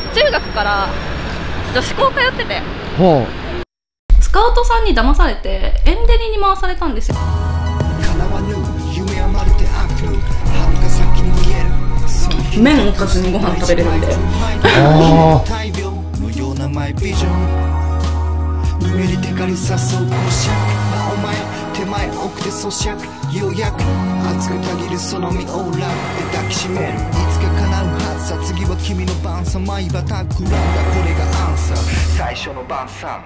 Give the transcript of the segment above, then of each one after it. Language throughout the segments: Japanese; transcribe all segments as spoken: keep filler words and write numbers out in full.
中学から女子校通ってて、 はスカウトさんに騙されてエンデリに回されたんですよ。麺おかずにご飯食べれるんで。 あ手前奥で咀嚼ようやく熱くたぎるその身オーラで抱きしめるいつか叶うはずさ次は君の番さ毎場タッグランだこれがアンサー最初の晩餐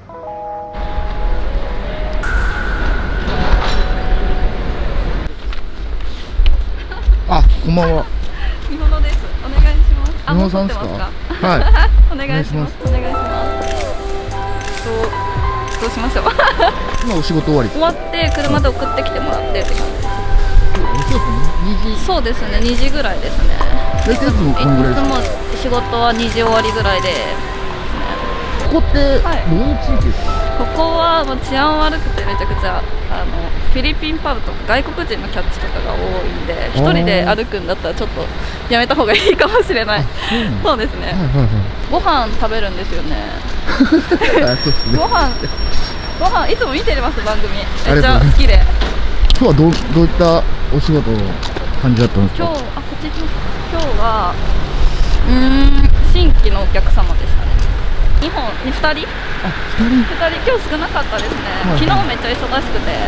あ、こんばんは。 みほのです。お願いします。あ、もう撮ってますか？ はい。 お願いします。お願いします。どうどうしましょう。 今お仕事終わり。 終わって車で送ってきてもらってって感じです。 にじ。 そうですね、にじぐらいですね。 大体いつもこんぐらいですか？ いつも仕事はにじ終わりぐらいで。 ここってどういう地域ですか？ ここはもう治安悪くてめちゃくちゃあのフィリピンパブとか外国人のキャッチとかが多いんで、一人で歩くんだったらちょっとやめた方がいいかもしれない。そうですね。ご飯食べるんですよね。ご飯ご飯いつも見てます番組。めっちゃ好きで。 今日はどうどういったお仕事の感じだったんですか？ 今日あこっち今日はうーん新規のお客様でしたね。にほんにふたり？ あ、ふたり？ ふたり今日少なかったですね。 はい、 昨日めっちゃ忙しくて。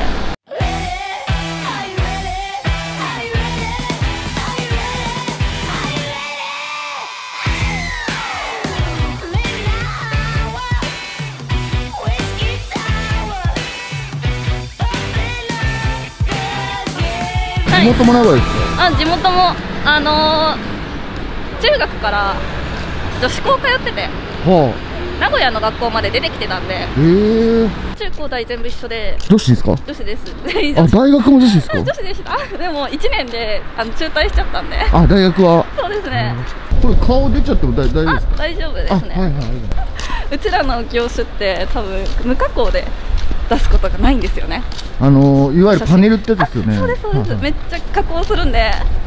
地元も名古屋ですか？ あ、地元もあのー、中学から女子校通ってて、 はあ、名古屋の学校まで出てきてたんで、 へえ。 中高大全部一緒で。 女子ですか？ 女子です。 あ、大学も女子ですか？ 女子でした。でもいちねんであの中退しちゃったんで。 あ、大学は。 そうですね。 これ顔出ちゃっても大丈夫ですか？ 大丈夫ですね。 はいはいはい。 うちらの業種って多分無加工で出すことがないんですよね。 あのー、いわゆるパネルってやつですよね。 そうですそうです。めっちゃ加工するんで。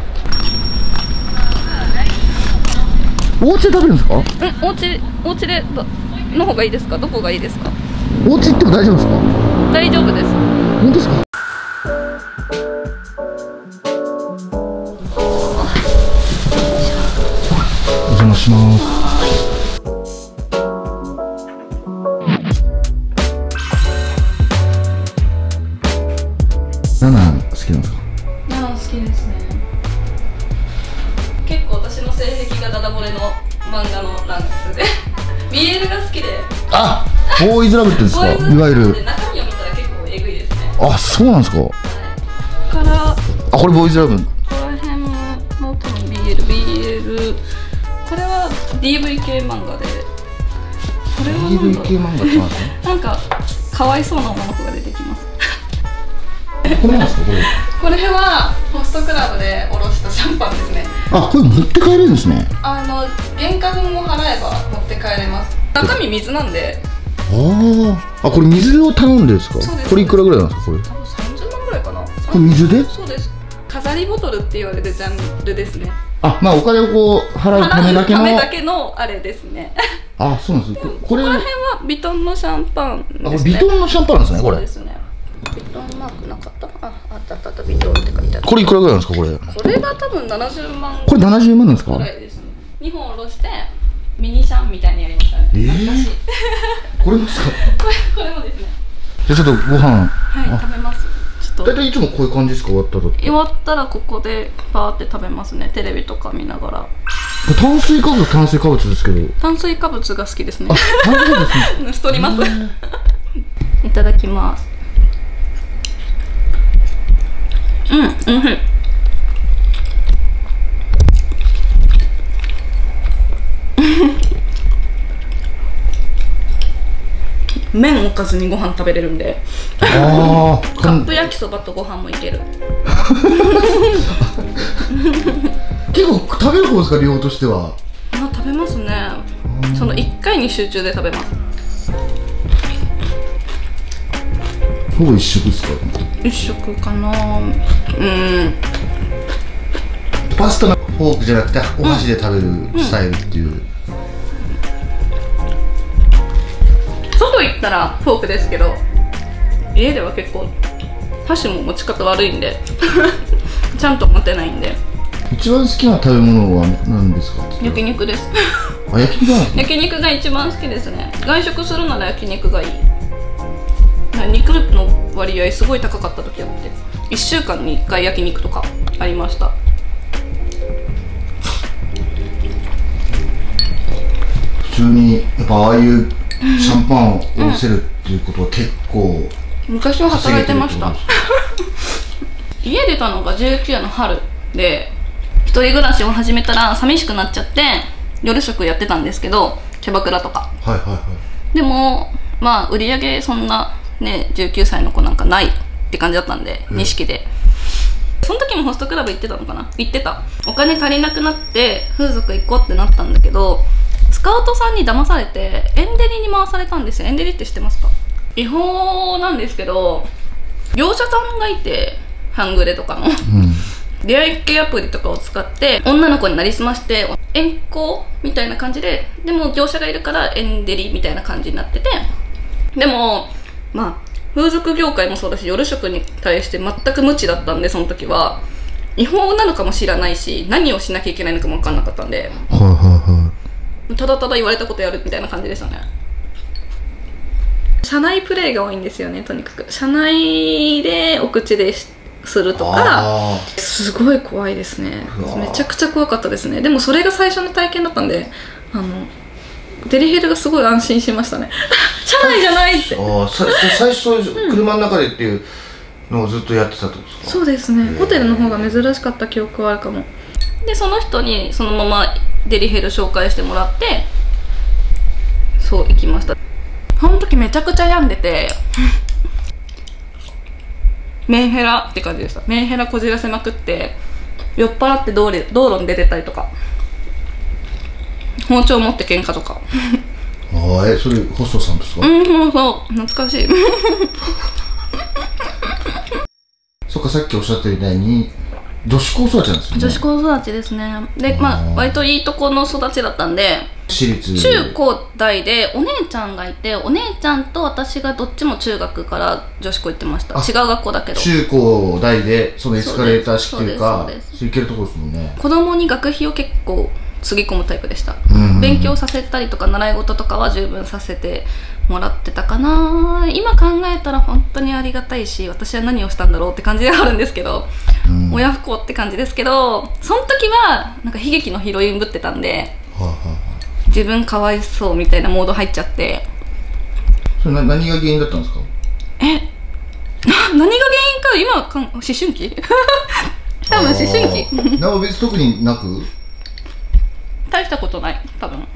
お家で食べるんですか？ うん、お家お家での方がいいですか？どこがいいですか？ お家行っても大丈夫ですか？ 大丈夫です。 本当ですか？お邪魔します。ナナ好きなんですか？ ナナ好きですね。結構私の性癖がダダ漏れの漫画のランクスでビーエル が好きで。 あ、ボーイズラブってですか？いわゆる中身を見たら結構エグいですね。 あ、そうなんですか？はい、 からあ、 これボーイズラブ。 ここら辺も多分 ビーエル、ビーエル これは ディーブイ 系漫画で、これはディーブイ 系漫画ってなんですか？ なんかかわいそうな女の子が出てきます。 これなんですか？これこれはホストクラブでおろしたシャンパンですね。 あ、これ持って帰れるんですね。 あの原価分を払えば持って帰れます。中身水なんで。 ああ、これ水を頼んでるんですか？ そうです。 これいくらぐらいなんですか？これ多分さんじゅうまんぐらいかな。 これ水で？ そうです。飾りボトルって言われるジャンルですね。 あ、まあお金をこう払うためだけの。 ためだけのあれですね。 あ、そうなんです。これここら辺はビトンのシャンパンですね。 あ、これビトンのシャンパンなんですね。これ。 そうですね。ビトンマークなかったかな。あ、あったあったあった。ビトンって書いてある。 これいくらぐらいなんですか？これ。 これが多分ななじゅうまん。 これななじゅうまんなんですか？ ぐらいですね。にほんおろしてミニシャンみたいにやりましたね。 ええ。これですか？ これこれもですね。 じゃあちょっとご飯。 はい、食べます。ちょっと。 大体いつもこういう感じですか？終わった時。 終わったらここでパーって食べますね。テレビとか見ながら。 炭水化物炭水化物ですけど。 炭水化物が好きですね。 あ、炭水化物ですね。 太ります。いただきます。うん、おいしい。麺おかずにご飯食べれるんで。 ああ。 カップ焼きそばとご飯もいける。 結構食べる方ですか？量としては。 あ、食べますね。そのいっかいに集中で食べます。 ほぼ一食ですか？ 一食かな。うん。 パスタのフォークじゃなくてお箸で食べるスタイルっていう。 うったらフォークですけど、家では結構箸も持ち方悪いんでちゃんと持てないんで。 一番好きな食べ物は何ですか？ 焼肉ですあ、焼肉なんですね。 焼肉が一番好きですね。外食するなら焼肉がいい。肉の割合すごい高かった時あって、いっしゅうかんにいっかい焼肉とかありました。 普通にやっぱああいうシャンパンを下ろせるっていうことは結構、 うん、昔は働いてました家出たのがじゅうきゅうの春で、一人暮らしを始めたら寂しくなっちゃって夜食やってたんですけど、キャバクラとか。 はいはいはい。 でもまあ売り上げそんなねじゅうきゅうさいの子なんかないって感じだったんで、錦でその時もホストクラブ行ってたのかな、行ってた。お金足りなくなって風俗行こうってなったんだけど、スカウトさんに騙されてエンデリに回されたんですよ。エンデリって知ってますか？違法なんですけど、業者さんがいて、半グレとかの、うん、出会い系アプリとかを使って女の子になりすまして遠行みたいな感じで、でも業者がいるからエンデリみたいな感じになってて、でもまあ風俗業界もそうだし夜食に対して全く無知だったんで、その時は違法なのかも知らないし何をしなきゃいけないのかも分かんなかったんで、はいはいはい、ただただ言われたことやるみたいな感じでしたね。社内プレイが多いんですよね。とにかく社内でお口でするとかすごい怖いですね。めちゃくちゃ怖かったですね。でもそれが最初の体験だったんで、あのデリヘルがすごい安心しましたね社内じゃないって。あさ最初車の中でっていうのをずっとやってたってことですか？ そうですね。ホテルの方が珍しかった記憶はあるかも。でその人にそのままデリヘル紹介してもらってそう行きました。その時めちゃくちゃ病んでてメンヘラって感じでした。メンヘラこじらせまくって酔っ払って道路道路に出てたりとか、包丁持って喧嘩とかああ、え、それホストさんですか？ うん、そうそう、懐かしいそっか、さっきおっしゃったみたいに女子高育ちなんですよね。 女子高育ちですね。で、まあ割といいとこの育ちだったんで、 私立中高大でお姉ちゃんがいて、お姉ちゃんと私がどっちも中学から女子校行ってました。違う学校だけど中高大でそのエスカレーター式というかそういけるところですもんね。 子供に学費を結構つぎ込むタイプでした。勉強させたりとか習い事とかは十分させてもらってたかな。今考えたら本当にありがたいし、私は何をしたんだろうって感じではあるんですけど、うん、親不幸って感じですけど、その時はなんか悲劇のヒロインぶってたんで、はあはあ、自分かわいそうみたいなモード入っちゃって。 それな何が原因だったんですか？ え何が原因か今かん思春期多分思春期なんか別に特になく大したことない多分。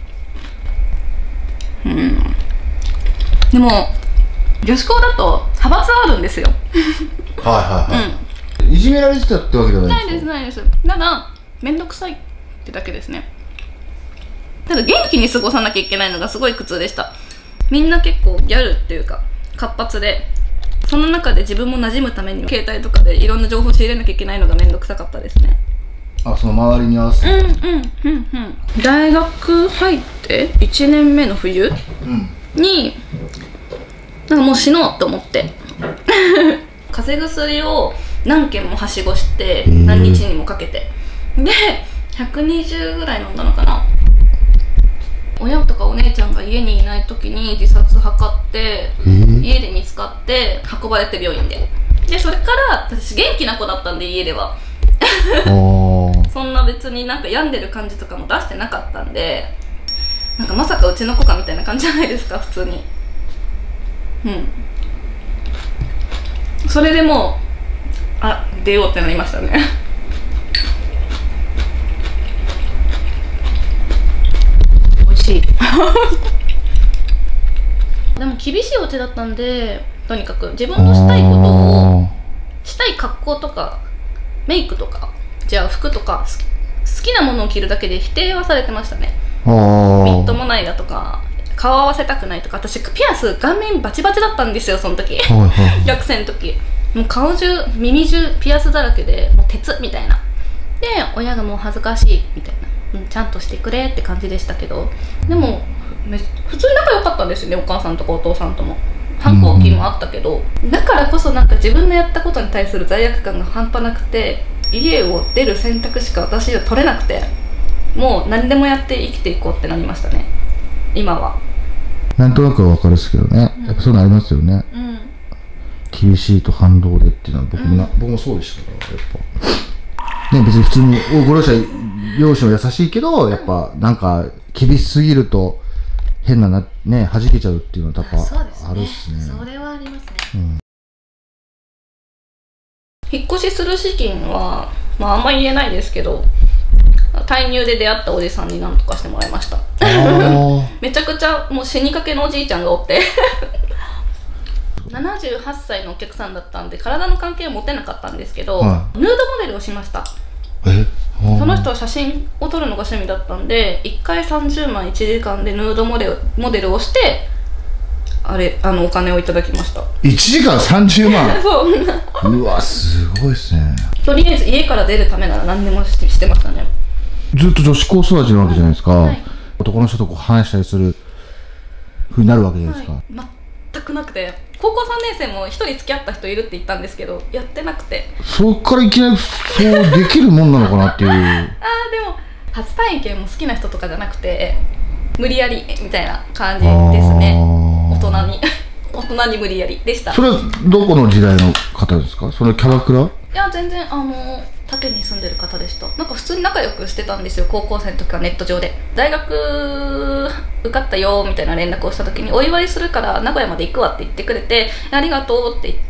うんでも女子校だと派閥あるんですよはいはいはい、うん、いじめられてたってわけじゃないですか？ ないですないです。ただ面倒くさいってだけですね。ただ元気に過ごさなきゃいけないのがすごい苦痛でした。みんな結構ギャルっていうか活発で、その中で自分も馴染むために携帯とかでいろんな情報を仕入れなきゃいけないのが面倒くさかったですね。 あ、その周りに合わせて。 うんうんうんうん。大学入っていちねんめの冬に、なんかもう死のうと思って風邪薬を何軒もはしごして何日にもかけて、でひゃくにじゅうぐらい飲んだのかな。親とかお姉ちゃんが家にいない時に自殺図って家で見つかって運ばれて病院で、でそれから私元気な子だったんで家ではそんな別になんか病んでる感じとかも出してなかったんで、なんかまさかうちの子かみたいな感じじゃないですか普通に。うんそれでもうあ出ようってなりましたね美味しいでも厳しいお家だったんで、とにかく自分のしたいことをしたい格好とかメイクとかじゃあ服とか好きなものを着るだけで否定はされてましたね。みっともないだとか顔合わせたくないとか。私ピアス顔面バチバチだったんですよその時学生の時。もう顔中耳中ピアスだらけでもう鉄みたいなで、親がもう恥ずかしいみたいなうん、ちゃんとしてくれって感じでしたけど、でもめ普通に仲良かったんですよね、お母さんとかお父さんとも。反抗期もあったけど、うん、だからこそなんか自分のやったことに対する罪悪感が半端なくて、家を出る選択しか私は取れなくて、もう何でもやって生きていこうってなりましたね、今は。 なんとなくは分かるですけどね、うん、やっぱそういうのありますよね、うん、厳しいと反動でっていうのは僕もな、うん、僕もそうでしたから、やっぱね、別に普通にご両親両親は優しいけど、やっぱなんか厳しすぎると変ななね、弾けちゃうっていうのはやっぱあるっすね。 それはありますね、うん、引っ越しする資金は、まあ、あんまり言えないですけど、退入で出会ったおじさんに何とかしてもらいました。めちゃくちゃもう死にかけのおじいちゃんがおってななじゅうはっさいのお客さんだったんで体の関係は持てなかったんですけど、はい、ヌードモデルをしました。えその人は写真を撮るのが趣味だったんで、いっかいさんじゅうまんいちじかんでヌードモデルモデルをしてあれあのお金をいただきました。 いちじかんさんじゅうまんそううわすごいですね。 とりあえず家から出るためなら何でも し, してましたね。 ずっと女子高育ちなわけじゃないですか、はいはい、男の人とこう話したりするふうになるわけじゃないですか、はい、 全くなくて、高校さんねんせいもひとり付き合った人いるって言ったんですけど、やってなくて、 そっからいきなりそうできるもんなのかなっていうあーでも初体験も好きな人とかじゃなくて、無理やりみたいな感じですね。大人に大人に無理やりでした。 それはどこの時代の方ですか？それキャバクラ？いや全然あの他県に住んでる方でした。なんか普通に仲良くしてたんですよ、高校生の時はネット上で。大学受かったよみたいな連絡をした時に、お祝いするから名古屋まで行くわって言ってくれて、ありがとうって言って、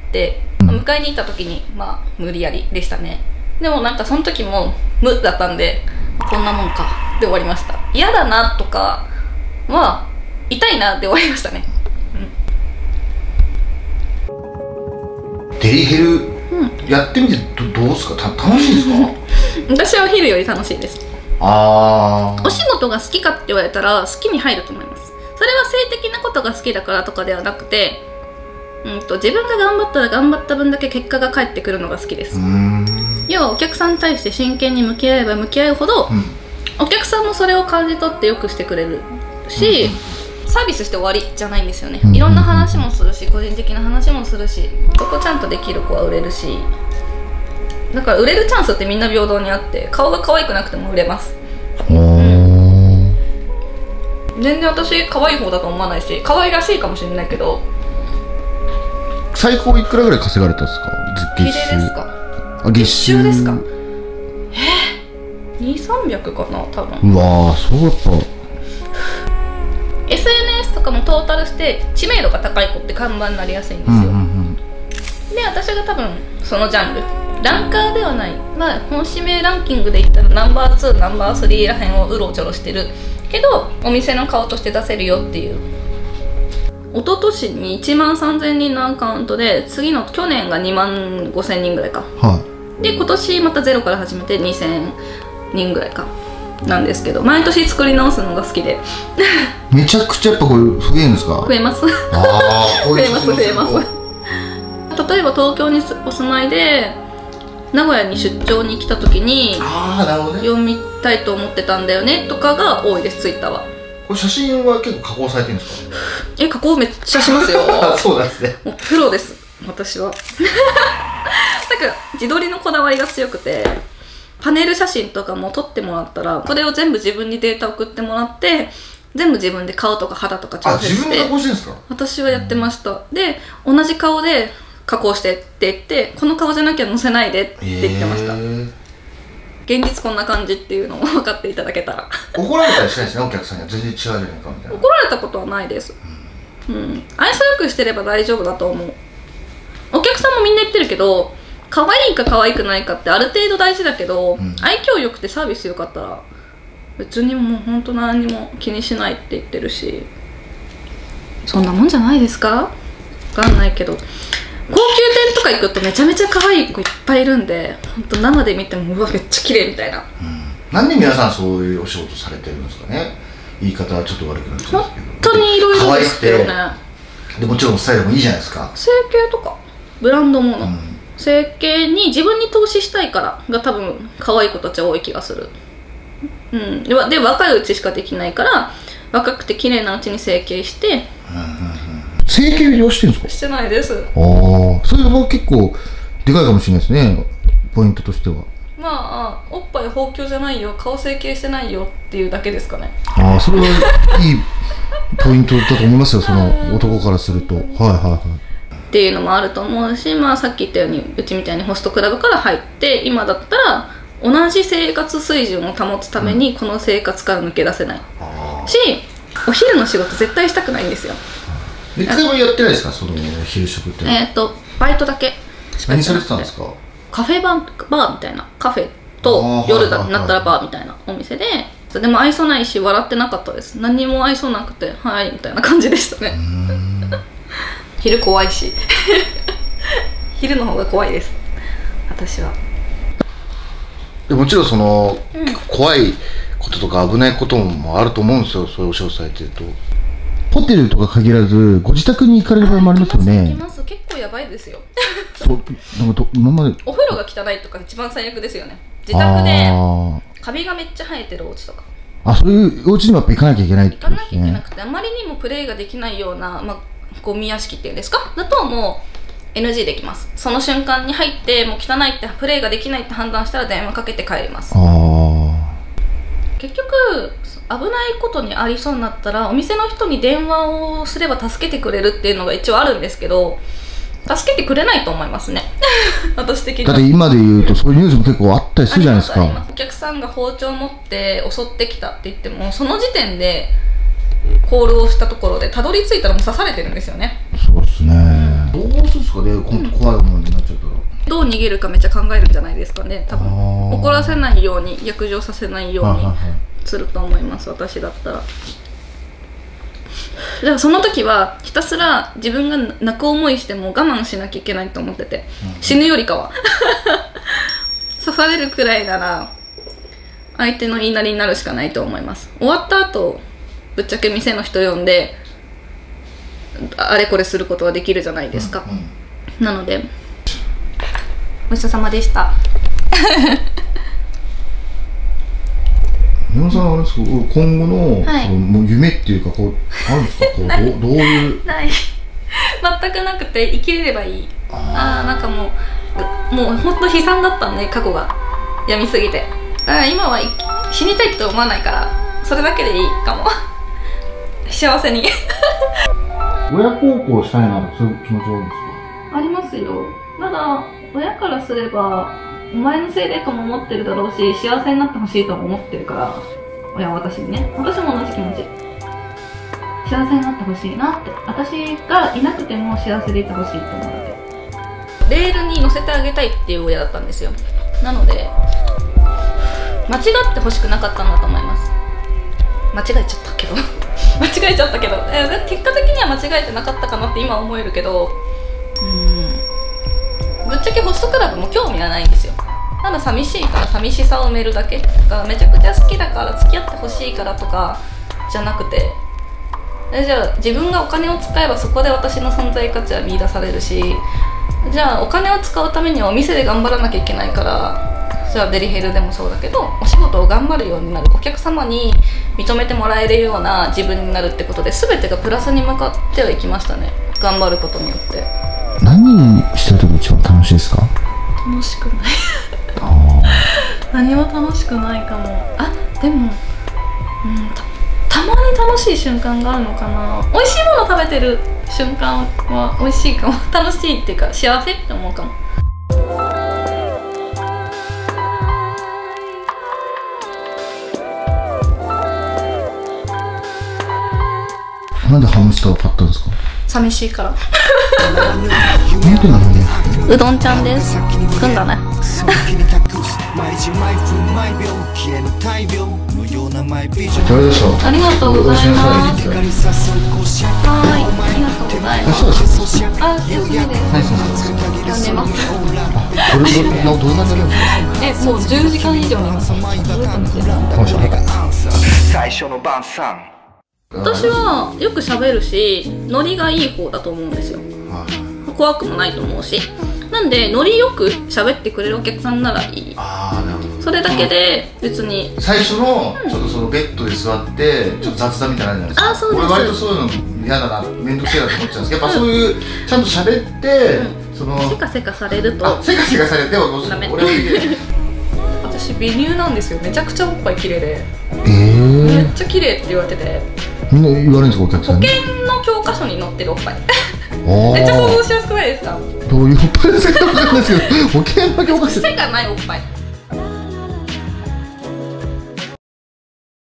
うん、迎えに行った時にまあ無理やりでしたね。でもなんかその時も無だったんで、こんなもんかで終わりました。嫌だなとかは痛いなで終わりましたね、 うん、デリヘルやってみて ど, どうですか？た楽しいですか？ 私はお昼より楽しいです。あお仕事が好きかって言われたら好きに入ると思います。それは性的なことが好きだからとかではなくて、うんと自分が頑張ったら頑張った分だけ結果が返ってくるのが好きです。要はお客さんに対して真剣に向き合えば向き合うほど、うん、お客さんもそれを感じ取ってよくしてくれるし、うん、サービスして終わりじゃないんですよね。いろんな話もするし、個人的な話もするし、そこちゃんとできる子は売れるし、だから売れるチャンスってみんな平等にあって、顔が可愛くなくても売れます、うん、全然私可愛い方だと思わないし、可愛らしいかもしれないけど。 最高いくらぐらい稼がれたんですか？ 月収ですか？ あ、月収ですか？えにせんさんびゃくかな多分。 うわー、そうだった。 エスエヌエス とかもトータルして知名度が高い子って看板になりやすいんですよ、うんうんうん、で私が多分そのジャンルランカーではない、まあ本指名ランキングで言ったらナンバーツーナンバースリーらへんをうろちょろしてるけど、お店の顔として出せるよっていう。一昨年にいちまんさんぜんにんのアカウントで、次の去年がにまんごせんにんぐらいか、はい、で今年またゼロから始めてにせんにんぐらいかなんですけど、毎年作り直すのが好きでめちゃくちゃやっぱこれ増えるんですか？ 増えますあ増えます増えます例えば東京にお住まいで名古屋に出張に来た時に、あー、なるほどね、読みたいと思ってたんだよねとかが多いです、ツイッターは。これ写真は結構加工されてるんですか？ え、加工めっちゃしますよそうなんですね、 もうプロです私はなんか自撮りのこだわりが強くて、パネル写真とかも撮ってもらったら、それを全部自分にデータ送ってもらって、全部自分で顔とか肌とか調整して。あ、自分で加工してるんですか？私はやってました。で、同じ顔で加工してって言って、この顔じゃなきゃ載せないでって言ってました。現実こんな感じっていうのを分かっていただけたら怒られたりしないですね、お客さんには。全然違うじゃないかみたいな。 怒られたことはないです、うん、うん、愛想よくしてれば大丈夫だと思う。お客さんもみんな言ってるけど、可愛いか可愛くないかってある程度大事だけど、うん、愛嬌よくてサービスよかったら別にもう本当何にも気にしないって言ってるし、そんなもんじゃないですか？分かんないけど、高級店とか行くとめちゃめちゃ可愛い子いっぱいいるんで、本当生で見てもうわめっちゃ綺麗みたいな、うん、 なんで皆さんそういうお仕事されてるんですかね？言い方はちょっと悪くなっちゃうんですけど、 本当にいろいろですけどね。 でもちろんスタイルもいいじゃないですか。 整形とかブランドもの、うん、整形に自分に投資したいからが多分可愛い子たちは多い気がする。 うん、でで若いうちしかできないから若くて綺麗なうちに整形して、 整形をしてるんですか？ してないです。 ああ、それは結構でかいかもしれないですね、ポイントとしては。 まあおっぱい豊胸じゃないよ、顔整形してないよっていうだけですかね。 ああ、それはいいポイントだと思いますよ、その男からすると。はいはいはい。 っていうのもあると思うし、まあさっき言ったようにうちみたいにホストクラブから入って、今だったら同じ生活水準を保つためにこの生活から抜け出せない、うん、し、お昼の仕事絶対したくないんですよ。 いつでもやってないですか、その昼食って。 えっとバイトだけしかやってなくて。 何されてたんですか？ カフェバー、バーみたいな、カフェと夜だになったらバーみたいなお店で、でも愛想ないし笑ってなかったです。何にも愛想なくて、はいみたいな感じでしたね。昼怖いし昼の方が怖いです、私は。 もちろんその、うん、結構怖いこととか危ないこともあると思うんですよ、そういうお仕事されてると。ホテルとか限らずご自宅に行かれる場合もありますよね。 行きます、結構やばいですよそうなんか今までお風呂が汚いとか一番最悪ですよね。自宅でカビがめっちゃ生えてるお家とか、 あ、そういうお家にもやっぱ行かなきゃいけないってことですね。 行かなきゃいけなくて、あまりにもプレーができないような、まあ、ゴミ屋敷っていうんですか、だともう エヌジー できます。その瞬間に入ってもう汚いって、プレーができないって判断したら電話かけて帰ります。あ、結局危ないことにありそうになったらお店の人に電話をすれば助けてくれるっていうのが一応あるんですけど、助けてくれないと思いますね私的には。 だって今で言うとそういうニュースも結構あったりするじゃないですか。 お客さんが包丁を持って襲ってきたって言っても、その時点でコールをしたところでたどり着いたらもう刺されてるんですよね。 そうですね、うん、どうするんですかね、今度怖い思いになっちゃったら、 うん、どう逃げるかめっちゃ考えるんじゃないですかね、多分。怒らせないように、逆上させないようにすると思います、私だったら。だからその時はひたすら自分が泣く思いしても我慢しなきゃいけないと思ってて、うん、死ぬよりかは刺されるくらいなら相手の言いなりになるしかないと思います。終わった後ぶっちゃけ店の人呼んであれこれすることはできるじゃないですか、うんうん、なのでごちそうさまでした宮本さんはあれですか、今後の、はい、そのもう夢っていうかこうあるんですかこうど, どういうない全くなくて、生きれればいい。ああ、なんかもうもう本当悲惨だったんで、過去が病みすぎて、あ今は死にたいって思わないからそれだけでいいかも幸せに親孝行したいなと、そういう気持ちはあるんですか？ ありますよ。ただ親からすればお前のせいでとも思ってるだろうし、幸せになってほしいとも思ってるから、親は私にね、私も同じ気持ち、幸せになってほしいなって、私がいなくても幸せでいてほしいと思うだけ。レールに乗せてあげたいっていう親だったんですよ。なので間違ってほしくなかったんだと思います。間違えちゃったけど間違えちゃったけど、え結果的には間違えてなかったかなって今思えるけど、うーん、ぶっちゃけホストクラブも興味はないんですよ。ただ寂しいから寂しさを埋めるだけが、めちゃくちゃ好きだから付き合ってほしいからとかじゃなくて、えじゃあ自分がお金を使えばそこで私の存在価値は見出されるし、じゃあお金を使うためにはお店で頑張らなきゃいけないから、じゃあデリヘルでもそうだけどお仕事を頑張るようになる、お客様に認めてもらえるような自分になるってことで、全てがプラスに向かってはいきましたね、頑張ることによって。 何してる時一番楽しいですか？ 楽しくない何も楽しくないかも。あ、でも、うん、た, たまに楽しい瞬間があるのかな。美味しいもの食べてる瞬間は美味しいかも楽しいっていうか幸せって思うかも。 なんでハムスターを買ったんですか？ 寂しいから本当なのね。 うどんちゃんです。組んだねありがとうございます。はい、ありがとうございます。あ、休みです。寝ます。え、もうじゅうじかん以上寝ます。最初の晩餐。私はよく喋るし、ノリがいい方だと思うんですよ。怖くもないと思うし、なんでノリよく喋ってくれるお客さんならいい。あー、なるほど。 それだけで別に最初のちょっとそのベッドで座ってちょっと雑談みたいなのあるじゃないですか。 あ、そうです。 俺割とそういうの嫌だな、面倒くせえなと思っちゃうんですけど、やっぱそういうちゃんと喋ってそのせかせかされると、 あ、せかせかされてダメ。 俺は私美乳なんですよ。めちゃくちゃおっぱい綺麗で、 えー、 めっちゃ綺麗って言われてて、 みんな言われるんですか、お客さ保んに。 険の教科書に載ってるおっぱいめっちゃ想像しやすくないですか？ どういうおっぱいですか分かんないですけど、保険の教科書。 癖がないおっぱい。